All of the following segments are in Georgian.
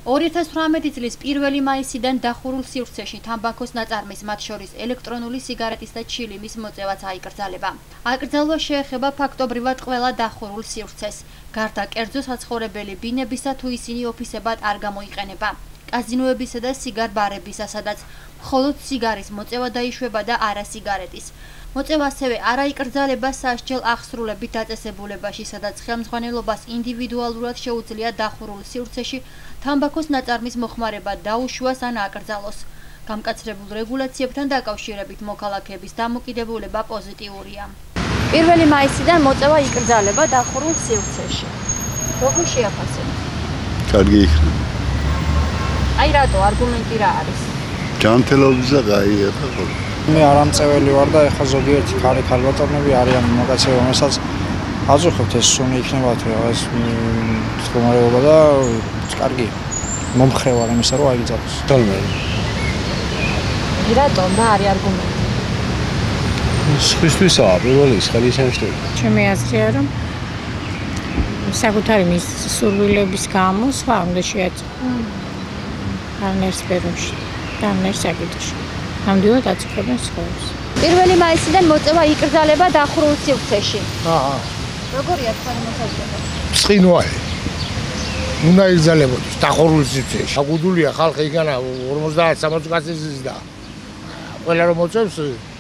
2018 წლის 1 მაისიდან დახურულ სივრცეში თამბაქოს ნაწარმის, მათ შორის ელექტრონული სიგარეტის და ჩილიმის მოწევაც აიკრძალება. აკრძალვა შეეხება ფაქტობრივად ყველა დახურულ სივრცეს, გარდა კერძო საცხოვრებელი ბინებისა თუ ისინი ოფისებად არ გამოიყენება. კაზინოებისა და სიგარ-ბარებისა, სადაც მხოლოდ სიგარის მოწევა დაიშვება და არა სიგარეტის. მოწევა ასევე არ აიკრძალება სასჯელ აღსრულებით დაწესებულებაში, სადაც ხელმძღვანელობას ინდივიდუალურად შეუძლია დახურულ სივრცეში თამბაქოს ნაწარმის მოხმარება დაუშვას ან აკრძალოს. გამკაცრებულ რეგულაციებთან დაკავშირებით მოქალაქეების დამოკიდებულება პოზიტიურია. 1 მაისიდან მოწევა იკრძალება დახურულ სივრცეში. როგორ შეაფასებთ? კარგი იქნება. აი რატო არგუმენტი რა არის? ჯანმრთელობისა გაია და ხოლმე. მე არამწეველი ვარ და ეხლა ზოგიერთი ქალბატონები არიან მაგაცები, რომელსაც აზრხობთ ეს სუნი იქნებათ ეს მდგომარეობა და კარგი მომხრე ვარ იმისა რომ აიგზავნოს. თოლმე. რატომ და არის არგუმენტი? სხვისთვისაა პირველი ხელი შეშტები. ჩემი აზრია რომ საკუთარი მის სურვილების გამო სხვა უნდა შეაწყვეტო. არნერს პეროში და არნერს საკითხში. ნამდვილად აწუხებენ სხვებს. 1 მაისიდან მოწევა იკრძალება დახურულ სივრცეში. როგორია თქვენი მოსაზრება? ცხინვარი. უნდა იგრძალებოდეს დახურულ სივრცეში. აგუდულია ხალხი იქანა 50-60 კაცი ზის და ყველა რომ მოწევს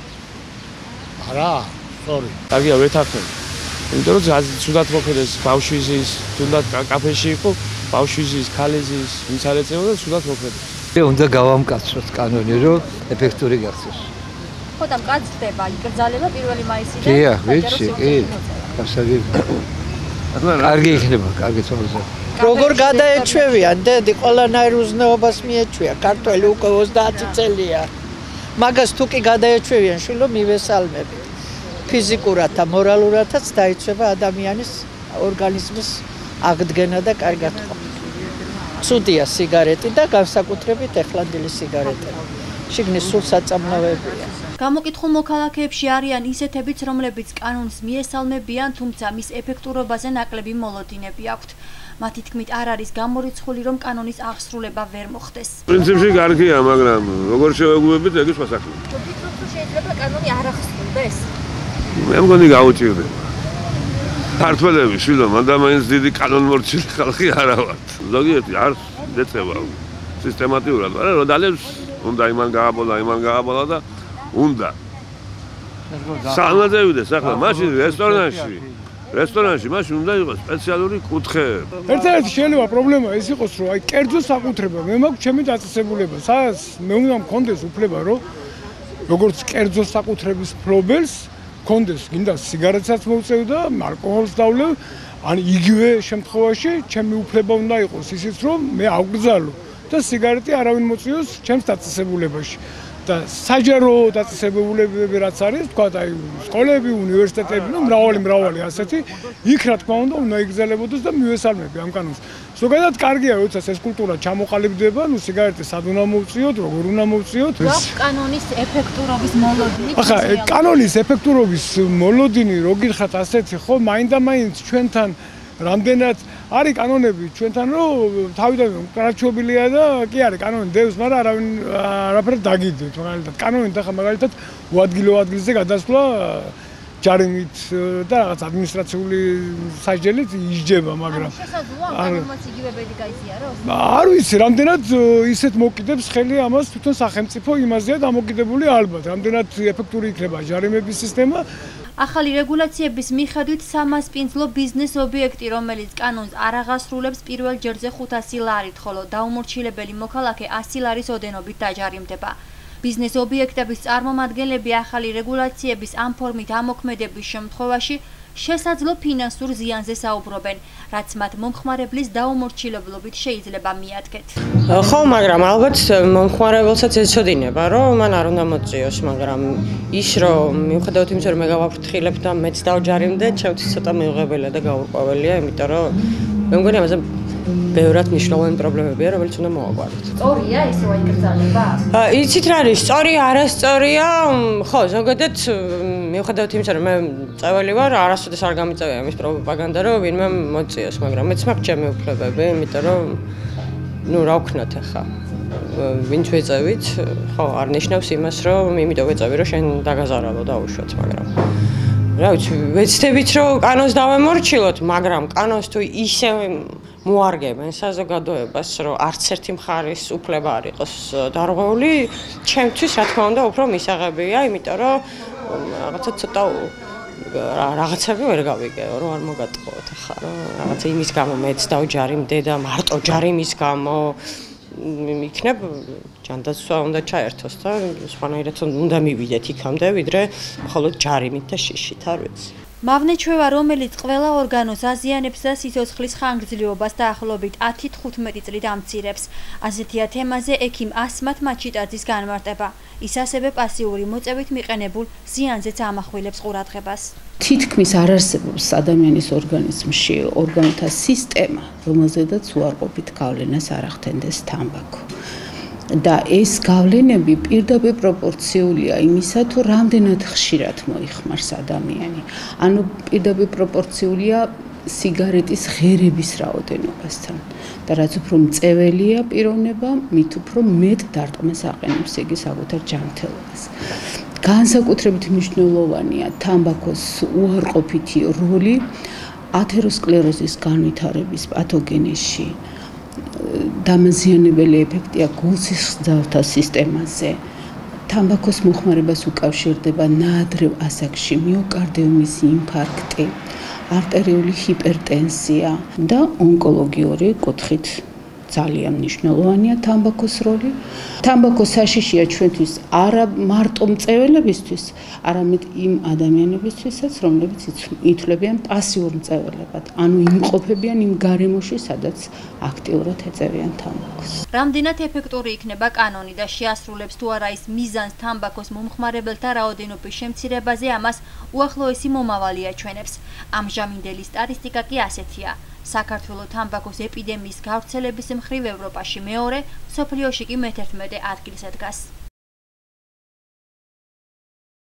არა, სწორი. კარგია ვეთანხმები. იმიტომ რომ ზუსტად მოქმედეს ბავშვი ზის, თუნდაც კაფეში იყო, ბავშვი ზის, ქალი ზის, ვინც არ ეწევა და ზუსტად მოქმედეს. უნდა გავამკაცროთ კანონი, რომ ეფექტური გახდეს. ხო და მკაცრდება იკრძალება 1 მაისიდან. კი, ვიცი, კი. გასაგებია. კარგი იქნება, კარგი ცხოვრება. როგორ გადაეჩვევიან, დედი, ყველანაირ უზნეობას მიეჩვია. ქართველი უკვე 30 წელია. მაგას თუ კი გადაეჩვევიან, შვილო მივესალმები. ფიზიკურად და მორალურადაც დაიცვება ადამიანის ორგანიზმის აღდგენა და კარგად ყოფნა. ცუდია სიგარეტი და განსაკუთრებით ეხლანდელი სიგარეტები. შიგნის სულ საწამლავებია. გამოკითხულ მოქალაქეებში არიან ისეთებიც, რომლებიც კანონს მიესალმებიან, თუმცა მის ეფექტურობაზე ნაკლები მოლოდინები აქვთ. მათი თქმით არ არის გამორიცხული, რომ კანონის აღსრულება ვერ მოხდეს. პრინციპში კარგია, მაგრამ როგორ შევეგუებით, ეგ სხვა საქმეა. ვფიქრობ, რომ შეიძლება კანონი არ აღსრულდეს. მე მგონი გაუჭირდება. ქართველები შვილო, მანდამაინც დიდი კანონმორჩილი ხალხი არა ვართ. ზოგიერთი არ ეწევა სისტემატიურად, მაგრამ რომ დალევს, უნდა იმან გააბოლა და უნდა. სამადევიდეს ახლა მაშინ რესტორანში მაშინ უნდა იყოს სპეციალური კუთხე. ერთ-ერთი შეიძლება პრობლემა ეს იყოს, რომ აი კერძო საკუთრება, მე მაქვს ჩემი დაწესებულება, სადაც მე უნდა მქონდეს უფლება, რომ როგორც კერძო საკუთრების მფლობელს კონდეს გინდა სიგარეტსაც მოვწევ და ალკოჰოლს დავლევ, ან იგივე შემთხვევაში ჩემი უფლება უნდა იყოს ისიც, რომ მე ავგზავნო და სიგარეტი არავინ მოწიოს ჩემს დაწესებულებაში. და საჯარო დაწესებულებები რაც არის, თქვა აი სკოლები, უნივერსიტეტები, ну მრავალი ასეთი, იქ რა თქმა უნდა იგრძელებოდეს და მივესალმები ამ კანონს. ზოგადად კარგია, როცა ეს კულტურა ჩამოყალიბდება, ну სიგარეტი სად უნდა მოვწიოთ, როგორ უნდა მოვწიოთ. კანონის ეფექტურობის მოლოდინი. ახლა კანონის ეფექტურობის მოლოდინი, რო გიხართ ასეთი, ხო, მაინდა-მაინც ჩვენთან რამდენად არის კანონები ჩვენთან, რომ თავიდან უკრაჩობილია და კი არის კანონი დევს, მაგრამ არავინ არაფერს დაგიდეთ, მაგალითად კანონი და ხა მაგალითად ადგილზე გადასვლა ჯარიმით და რაღაც ადმინისტრაციული სასჯელით ისჯება, მაგრამ კანონმაც იგივე ბედი გაიზიაროს? არ ვიცი, რამდენად ისეთ მოკიდებს ხელი ამას თვითონ სახელმწიფო იმაზეა დამოკიდებული ალბათ, რამდენად ეფექტური იქნება ჯარიმების სისტემა. ახალი რეგულაციების მიხედვით სამასპინძლო ბიზნეს ობიექტი, რომელიც კანონს არ აღასრულებს, პირველ ჯერზე 500 ლარით, ხოლო დაუმორჩილებელი მოქალაქე 100 ლარის ოდენობით დაჯარიმდება. ბიზნეს ობიექტების წარმომადგენლები ახალი რეგულაციების ამ ფორმით ამოქმედების შემთხვევაში შესაძლო ფინანსურ ზიანზე საუბრობენ, რაც მათ მომხმარებლის დაუმორჩილებლობით შეიძლება მიადგეთ. ხო, მაგრამ ალბათ მომხმარებელსაც ეცოდინება, რომ მან არ უნდა მოწიოს, მაგრამ ის რომ მიუხედავად იმისა, რომ მე გავაფრთხილებ და მეც დავჯარიმდე, ჩემთვის ცოტა მიუღებელია და გაურკვეველია, იმიტომ რომ მე მგონი ამაზე ბევრად მნიშვნელოვანი პრობლემებია, რომელიც უნდა მოვაგვაროთ. სწორია ისე აიკრძალება? იცით რა არის, სწორია, არასწორია, ხო, ზოგადად მიუხედავად იმისა, რომ მე წეველი ვარ, არასოდეს არ გამიწევია იმის პროპაგანდა, რომ ვინმე მოწიოს, მაგრამ მეც მაქვს ჩემი უფლებები, იმიტომ რომ ნუ რა ვქნათ ახლა ვინც ვეწევით ხო არ ნიშნავს იმას რომ იმიტომ ვეწევი რომ შენ დაგაზარავო და უშვათ მაგრამ რა ვიცი ვეცდებით რომ კანონს დავემორჩილოთ მაგრამ კანონს თუ ისე მოარგებენ საზოგადოებას რომ არც ერთი მხარის უფლება არ იყოს დარღვეული ჩემთვის რა თქმა უნდა უფრო მისაღებია იმიტომ რომ რაღაცა ცოტა რაღაცები ვერ გავიგეო რომ არ მოგატყუოთ ახლა რომ რაღაცა იმის გამო მეც დავჯარიმდე და მარტო ჯარიმის გამო იქნებ ჯანდაცვა უნდა ჩაერთოს და სხვანაირად უნდა მივიდეთ იქამდე ვიდრე მხოლოდ ჯარიმით და შიშით არ ვიცი მავნეჩვევა, რომელიც ყველა ორგანოს აზიანებს და სიცოცხლის ხანგრძლივობას დაახლოებით 10-15 წლით ამცირებს. ასეთია თემაზე ექიმ ასმათ მაჩიტაძის განმარტება. ის ასევე პასიური მოწევით მიყენებულ ზიანზეც ამახვილებს ყურადღებას. თითქმის არ არსებობს ადამიანის ორგანიზმში ორგანოთა სისტემა, რომელზედაც უარყოფით გავლენას არ ახდენდეს თამბაქო. და ეს გავლენები პირდაპირ პროპორციულია იმისა, თუ რამდენად ხშირად მოიხმარს ადამიანი. ანუ პირდაპირ პროპორციულია სიგარეტის ღერების რაოდენობასთან. და რაც უფრო მწეველია პიროვნება, მით უფრო მეტ დარტყმას აყენებს იგი საკუთარ ჯანმრთელობას. განსაკუთრებით მნიშვნელოვანია თამბაქოს უარყოფითი როლი ათეროსკლეროზის განვითარების პათოგენეზში. დამაზიანებელი ეფექტია გულსისხლძართა სისტემაზე. თამბაქოს მოხმარებას უკავშირდება ნაადრევ ასაკში მიოკარდიუმის ინფარქტი, არტერიული ჰიპერტენსია და ონკოლოგიური კუთხით ძალიან მნიშვნელოვანია თამბაქოს როლი. თამბაქო საშიშია ჩვენთვის არა მარტო მწეველებისთვის, არამედ იმ ადამიანებისთვისაც, რომლებიც ითვლებიან პასიურ მწეველებად, ანუ იმყოფებიან იმ გარემოში, სადაც აქტიურად ეწევიან თამბაქოს. რამდენად ეფექტური იქნება კანონი და შეასრულებს თუ არა ის მიზანს თამბაქოს მომხმარებელთა რაოდენობის შემცირებაზე, ამას უახლოესი მომავალი აჩვენებს. ამჟამინდელი სტატისტიკა კი ასეთია. საქართველოს თამბაქოს ეპიდემიის გავრცელების მხრივ ევროპაში მეორე, მსოფლიოში კი მე-11 ადგილზე დგას.